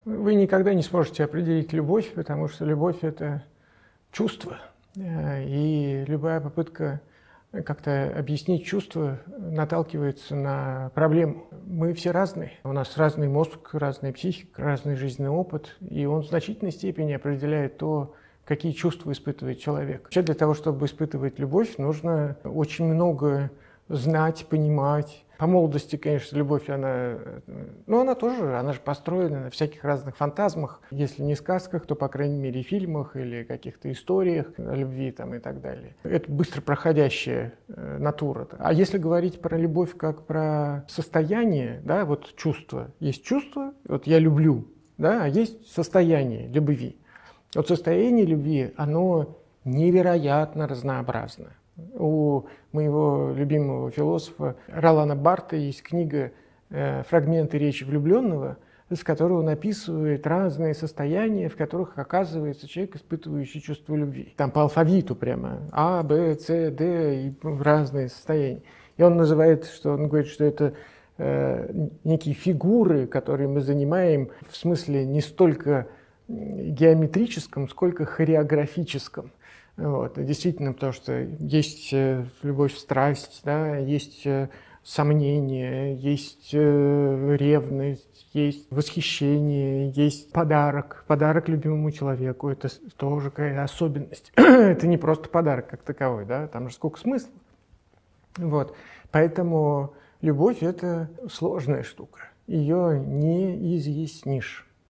Вы никогда не сможете определить любовь, потому что любовь – это чувство. И любая попытка как-то объяснить чувства наталкивается на проблему. Мы все разные. У нас разный мозг, разная психика, разный жизненный опыт. И он в значительной степени определяет то, какие чувства испытывает человек. Вообще для того, чтобы испытывать любовь, нужно очень много знать, понимать. По молодости, конечно, любовь, она же построена на всяких разных фантазмах. Если не сказках, то, по крайней мере, фильмах или каких-то историях о любви там, и так далее. Это быстро проходящая натура. А если говорить про любовь как про состояние, да, вот чувство. Есть чувство, вот я люблю, да, а есть состояние любви. Вот состояние любви, оно невероятно разнообразно. У моего любимого философа Ролана Барта есть книга «Фрагменты речи влюбленного», с которой он описывает разные состояния, в которых оказывается человек, испытывающий чувство любви. Там по алфавиту прямо А, Б, С, Д и разные состояния. И он называет, он говорит, что это некие фигуры, которые мы занимаем в смысле не столько геометрическом, сколько хореографическом. Вот. Действительно, потому что есть любовь, страсть, да, есть сомнение, есть ревность, есть восхищение, есть подарок. Подарок любимому человеку – это тоже какая-то особенность. Это не просто подарок как таковой, да, там же сколько смыслов. Вот. Поэтому любовь – это сложная штука, ее не изъяснишь.